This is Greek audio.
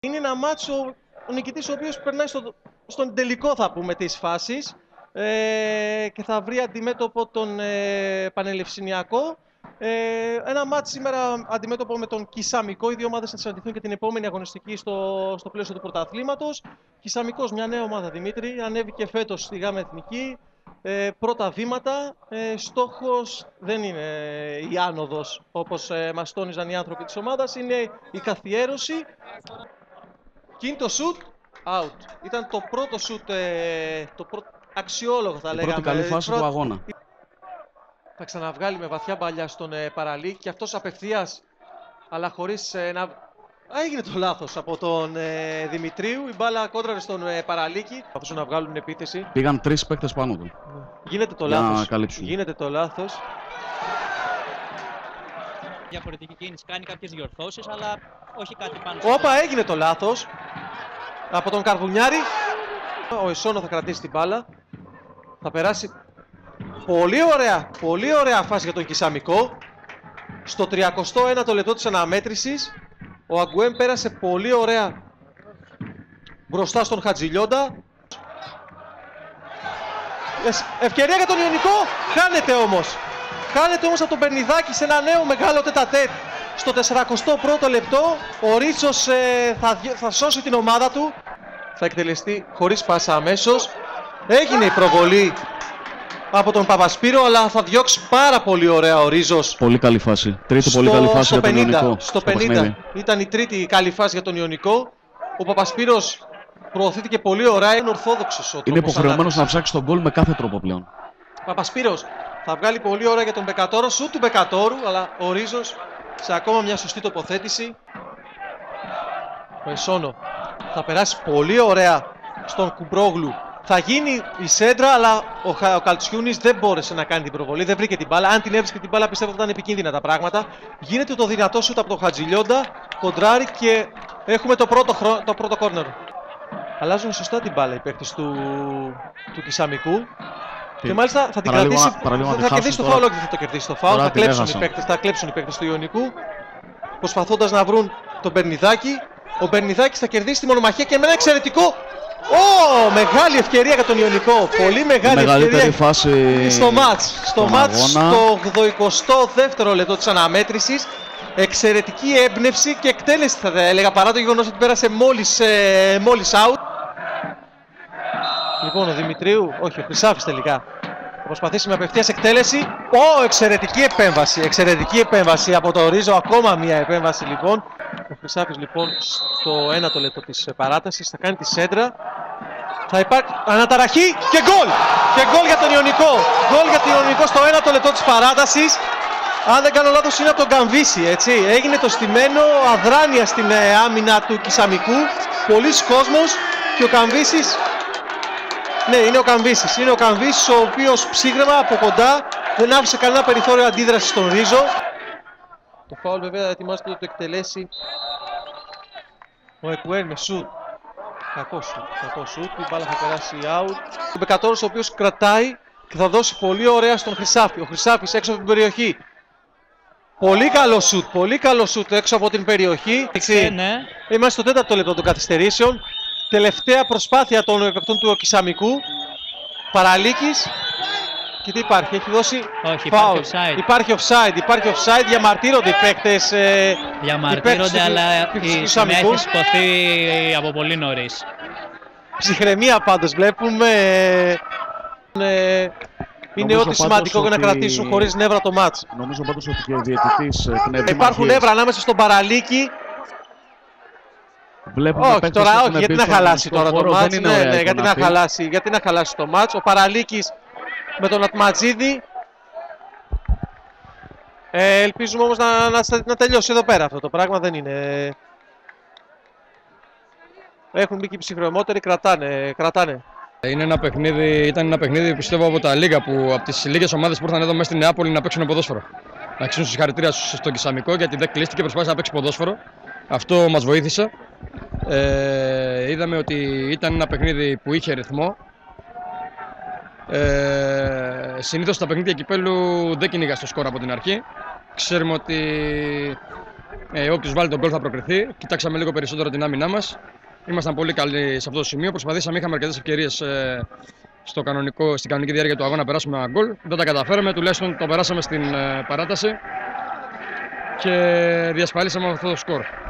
Είναι ένα μάτσο ο νικητής ο οποίος περνάει στον τελικό, θα πούμε, της φάσης και θα βρει αντιμέτωπο τον Πανελευσυνιακό. Ένα μάτς σήμερα αντιμέτωπο με τον Κισαμικό. Οι δύο ομάδες θα συναντηθούν και την επόμενη αγωνιστική στο πλαίσιο του πρωταθλήματος. Κισαμικός, μια νέα ομάδα, Δημήτρη, ανέβηκε φέτος στη ΓΑΜΑ Εθνική. Πρώτα βήματα. Στόχος δεν είναι η άνοδος, όπως μας τόνιζαν οι άνθρωποι της ομάδας, είναι η καθιέρωση. Και είναι το shoot out. Ήταν το πρώτο shoot, αξιόλογο θα λέγαμε. Η πρώτη καλή φάση του αγώνα. Θα ξαναβγάλει με βαθιά μπαλιά στον Παραλίκη και αυτός απευθείας, αλλά χωρίς να... Έγινε το λάθος από τον Δημητρίου. Η μπάλα κόντραρε στον Παραλίκη. Προσπαθούσαν να βγάλουν επίθεση. Πήγαν 3 παίκτες πάνω του. Γίνεται το λάθος. Γίνεται το λάθος. Διαφορετική κίνηση, κάνει κάποιες διορθώσεις, αλλά όχι κάτι πάνω. Όπα, έγινε το λάθος από τον Καρβουνιάρη. Ο Εσόνο θα κρατήσει την μπάλα. Θα περάσει πολύ ωραία φάση για τον Κισαμικό. Στο 31ο λεπτό της αναμέτρησης ο Αγκουέμ πέρασε πολύ ωραία μπροστά στον Χατζηλιόντα. Ευκαιρία για τον Ιωνικό, χάνεται όμως από τον Περνιδάκη σε ένα νέο μεγάλο τετατέτ. Στο 41ο λεπτό ο Ρίτσος θα σώσει την ομάδα του. Θα εκτελεστεί χωρίς πάσα αμέσως. Έγινε η προβολή από τον Παπασπύρο, αλλά θα διώξει πάρα πολύ ωραία ο Ρίζος. Πολύ καλή φάση. Τρίτη πολύ καλή φάση για τον Ιωνικό. Στο 50 ήταν η τρίτη καλή φάση για τον Ιωνικό. Ο Παπασπύρος προωθήθηκε πολύ ωραία. Είναι ορθόδοξος. Είναι υποχρεωμένος να ψάξει τον γκολ με κάθε τρόπο πλέον. Παπασπύρος θα βγάλει πολύ ωραία για τον Μπεκατόρο. Σου του Μπεκατόρου, αλλά ο Ρίζος σε ακόμα μια σωστή τοποθέτηση. Ο Εσόνο θα περάσει πολύ ωραία στον Κουμπρόγλου. Θα γίνει η σέντρα, αλλά ο Καλτσιούνης δεν μπόρεσε να κάνει την προβολή, δεν βρήκε την μπάλα. Αν την έβρισκε την μπάλα, πιστεύω ότι ήταν επικίνδυνα τα πράγματα. Γίνεται το δυνατό σούτ από τον Χατζηλιόντα, κοντράρι και έχουμε το πρώτο κόρνερ. Αλλάζουν σωστά την μπάλα οι παίκτες του Κισαμικού. Και μάλιστα θα την κρατήσει. Θα κερδίσει το φάουλ, όχι δεν θα το κερδίσει το φάουλ. Θα κλέψουν οι παίκτες του Ιωνικού, προσπαθώντας να βρουν τον Περνιδάκη. Ο Περνιδάκης θα κερδίσει τη μονομαχία και με ένα εξαιρετικό. Μεγάλη ευκαιρία για τον Ιωνικό. Πολύ μεγάλη ευκαιρία φάση στο μάτς. Στο 82ο λεπτό της αναμέτρησης. Εξαιρετική έμπνευση και εκτέλεση, θα έλεγα, παρά το γεγονός ότι πέρασε μόλις out. Λοιπόν, ο Δημητρίου, όχι, ο Χρυσάφης τελικά. Θα προσπαθήσει με απευθείας εκτέλεση. Εξαιρετική επέμβαση από το Ρίζο. Ακόμα μια επέμβαση λοιπόν. Ο Χρυσάφης λοιπόν στο 1ο λεπτό της παράτασης θα κάνει τη σέντρα. Θα υπάρχει αναταραχή και γκολ! Και γκολ για τον Ιωνικό. Γκολ για τον Ιωνικό στο 1ο λεπτό της παράτασης. Αν δεν κάνω λάθος είναι από τον Καμβίση, έτσι. Έγινε το στημένο, αδράνεια στην άμυνα του Κισαμικού. Πολύς κόσμος και ο Καμβίσης. Ναι, είναι ο Καμβίσης. Είναι ο Καμβίσης ο οποίος ψύχρεμα από κοντά δεν άφησε κανένα περιθώριο αντίδραση στον Ρίζο. Το φάουλ βέβαια ετοιμάζεται να το εκτελέσει ο Εκουέρ με σουτ. Κακό σουτ, η μπάλα θα περάσει out. Ο Μπεκατόρος ο οποίος κρατάει και θα δώσει πολύ ωραία στον Χρυσάφη. Ο Χρυσάφης έξω από την περιοχή. Πολύ καλό σουτ έξω από την περιοχή. Ναι. Είμαστε στο 4ο λεπτό των καθυστερήσεων. Τελευταία προσπάθεια των παικτών του Κισαμικού. Παραλίκης. Και τι υπάρχει, έχει δώσει foul. Υπάρχει offside, διαμαρτύρονται οι παίκτες. Διαμαρτύρονται, αλλά η σημαία έχει σηκωθεί από πολύ νωρίς. Ψυχραιμία πάντως βλέπουμε. Είναι ό,τι σημαντικό για να κρατήσουν χωρίς νεύρα το μάτς. Νομίζω πάντως ότι και ο διαιτητής υπάρχουν νεύρα ανάμεσα στον Παραλίκη. Όχι τώρα, όχι, γιατί να χαλάσει τώρα το μάτς. Ναι, γιατί να χαλάσει το μάτς. Ο Παραλίκης με τον Ατματζίδη. Ελπίζουμε όμως να τελειώσει εδώ πέρα αυτό το πράγμα, δεν είναι. Έχουν μπει και οι ψυχρομότεροι, κρατάνε. Ήταν ένα παιχνίδι πιστεύω από τα λίγα από τις λίγες ομάδες που ήρθαν εδώ μέσα στη Νεάπολη να παίξουν ποδόσφαιρο. Να αξίζουν συγχαρητήρια στον Κισαμικό γιατί δεν κλείστηκε, προσπάθησε να παίξει ποδόσφαιρο. Αυτό μας βοήθησε. Είδαμε ότι ήταν ένα παιχνίδι που είχε ρυθμό. Συνήθως τα παιχνίδια κυπέλλου δεν κυνηγά στο σκορ από την αρχή. Ξέρουμε ότι Όποιος βάλει τον γκολ θα προκριθεί. Κοιτάξαμε λίγο περισσότερο την άμυνά μας. Ήμασταν πολύ καλοί σε αυτό το σημείο. Προσπαθήσαμε, είχαμε αρκετές ευκαιρίες στην κανονική διάρκεια του αγώνα να περάσουμε ένα γκολ. Δεν τα καταφέραμε, τουλάχιστον το περάσαμε στην παράταση και διασφαλίσαμε αυτό το σκορ.